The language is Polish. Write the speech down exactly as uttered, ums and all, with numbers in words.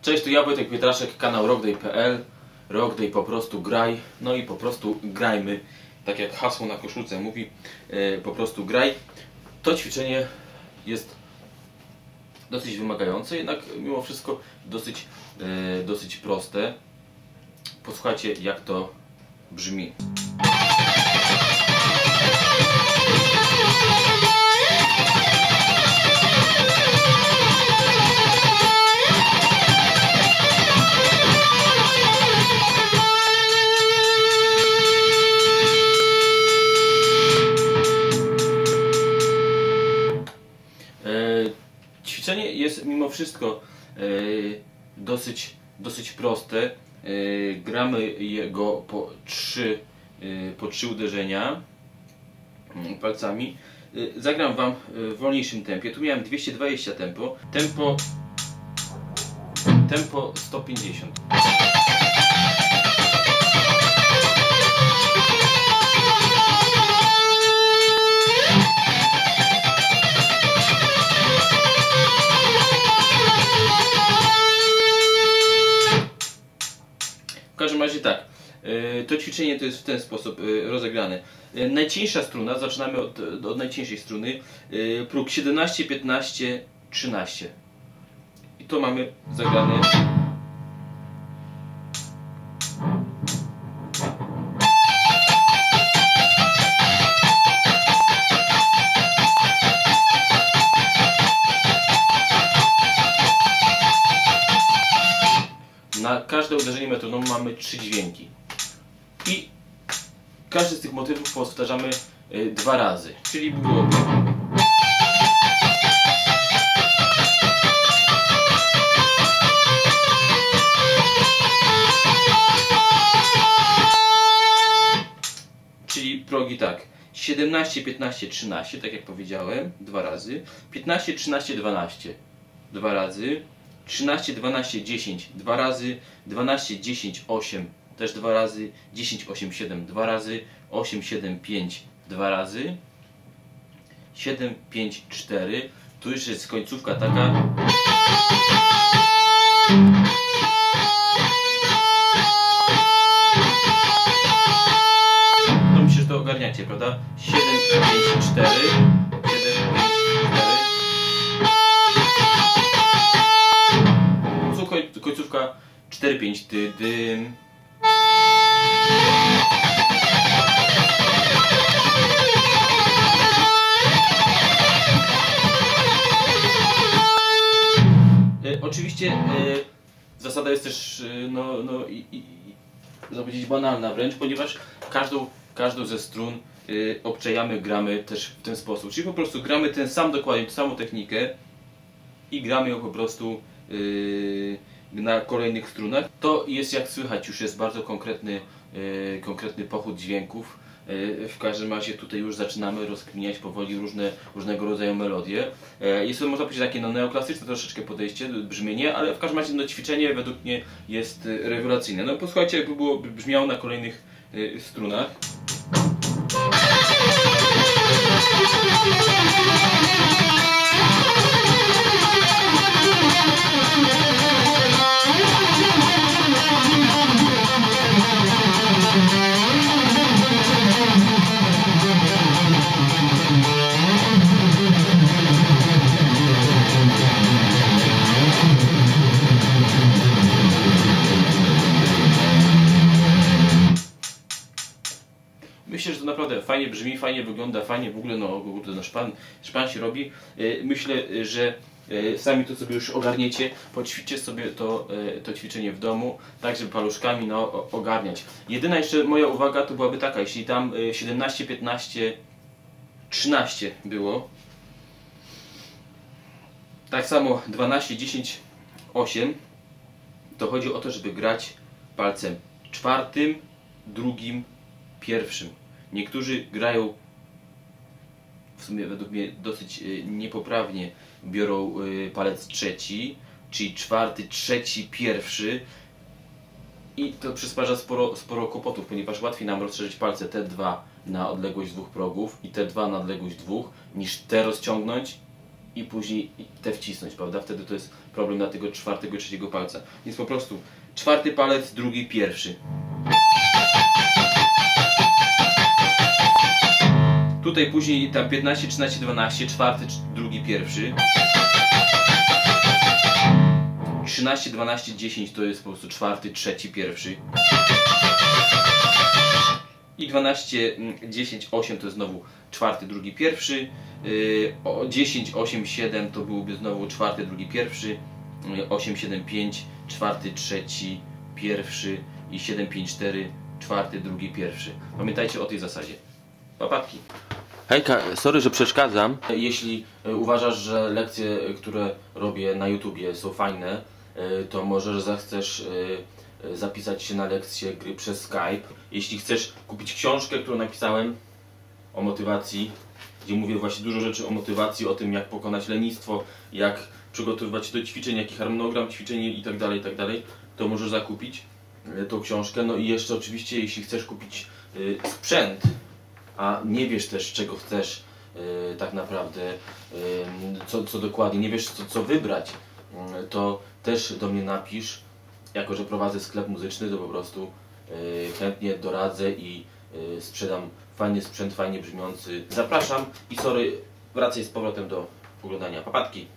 Cześć, tu ja Wojtek Pietraszek, kanał rockday kropka p l. Rockday po prostu graj, no i po prostu grajmy. Tak jak hasło na koszulce mówi, e, po prostu graj. To ćwiczenie jest dosyć wymagające, jednak mimo wszystko dosyć, e, dosyć proste. Posłuchajcie, jak to brzmi. Ćwiczenie jest mimo wszystko e, dosyć, dosyć proste. E, gramy jego po trzy, e, po trzy uderzenia e, palcami. E, zagram Wam w wolniejszym tempie. Tu miałem dwieście dwadzieścia tempo. Tempo, tempo sto pięćdziesiąt. W każdym razie tak, to ćwiczenie to jest w ten sposób rozegrane. Najcieńsza struna, zaczynamy od, od najcieńszej struny, próg siedemnaście, piętnaście, trzynaście. I to mamy zagrane. Na każde uderzenie metronomu mamy trzy dźwięki. I każdy z tych motywów powtarzamy y, dwa razy. Czyli byłoby... Czyli progi tak. siedemnaście, piętnaście, trzynaście, tak jak powiedziałem, dwa razy. piętnaście, trzynaście, dwanaście, dwa razy. trzynaście, dwanaście, dziesięć, dwa razy, dwanaście, dziesięć, osiem, też dwa razy, dziesięć, osiem, siedem, dwa razy, osiem, siedem, pięć, dwa razy, siedem, pięć, cztery, tu już jest końcówka taka. No myślę, że to ogarniacie, prawda? siedem, pięć, cztery, siedem, pięć, cztery. Końcówka cztery, pięć, dy, dym. E, oczywiście e, zasada jest też e, no, no i, i, i powiedzieć banalna wręcz, ponieważ każdą, każdą ze strun e, obczajamy, gramy też w ten sposób. Czyli po prostu gramy ten sam dokładnie, tą samą technikę i gramy ją po prostu e, na kolejnych strunach. To jest, jak słychać, już jest bardzo konkretny, yy, konkretny pochód dźwięków. Yy, w każdym razie tutaj już zaczynamy rozkminiać powoli różne, różnego rodzaju melodie. Yy, jest to, można powiedzieć, takie no, neoklasyczne troszeczkę podejście, brzmienie, ale w każdym razie no, ćwiczenie według mnie jest yy, rewelacyjne. No posłuchajcie, jakby było brzmiało na kolejnych yy, strunach. Myślę, że to naprawdę fajnie brzmi, fajnie wygląda, fajnie w ogóle no, no szpan, szpan się robi. Myślę, że sami to sobie już ogarniecie, poćwiczcie sobie to, to ćwiczenie w domu, tak żeby paluszkami no, ogarniać. Jedyna jeszcze moja uwaga to byłaby taka, jeśli tam siedemnaście, piętnaście, trzynaście było, tak samo dwanaście, dziesięć, osiem, to chodzi o to, żeby grać palcem czwartym, drugim, pierwszym. Niektórzy grają w sumie według mnie dosyć niepoprawnie, biorą palec trzeci, czyli czwarty, trzeci, pierwszy i to przysparza sporo, sporo kłopotów, ponieważ łatwiej nam rozszerzyć palce te dwa na odległość dwóch progów i te dwa na odległość dwóch, niż te rozciągnąć i później te wcisnąć, prawda? Wtedy to jest problem dla tego czwartego, trzeciego palca. Więc po prostu czwarty palec, drugi, pierwszy. Tutaj później tam piętnaście, trzynaście, dwanaście, czwarty, drugi, pierwszy. trzynaście, dwanaście, dziesięć to jest po prostu czwarty, trzeci, pierwszy. I dwanaście, dziesięć, osiem to jest znowu czwarty, drugi, pierwszy. dziesięć, osiem, siedem to byłby znowu czwarty, drugi, pierwszy. osiem, siedem, pięć, czwarty, trzeci, pierwszy. I siedem, pięć, cztery, czwarty, drugi, pierwszy. Pamiętajcie o tej zasadzie. Papatki. Hejka, sorry, że przeszkadzam. Jeśli uważasz, że lekcje, które robię na YouTubie są fajne, to możesz zechcesz zapisać się na lekcję gry przez Skype. Jeśli chcesz kupić książkę, którą napisałem o motywacji, gdzie mówię właśnie dużo rzeczy o motywacji, o tym jak pokonać lenistwo, jak przygotowywać się do ćwiczeń, jaki harmonogram ćwiczeń i tak dalej, i tak dalej, to możesz zakupić tą książkę. No i jeszcze oczywiście, jeśli chcesz kupić sprzęt, a nie wiesz też czego chcesz yy, tak naprawdę, yy, co, co dokładnie, nie wiesz co, co wybrać, yy, to też do mnie napisz. Jako że prowadzę sklep muzyczny, to po prostu yy, chętnie doradzę i yy, sprzedam fajny sprzęt, fajnie brzmiący. Zapraszam i sorry, wracaj z powrotem do oglądania. Papatki!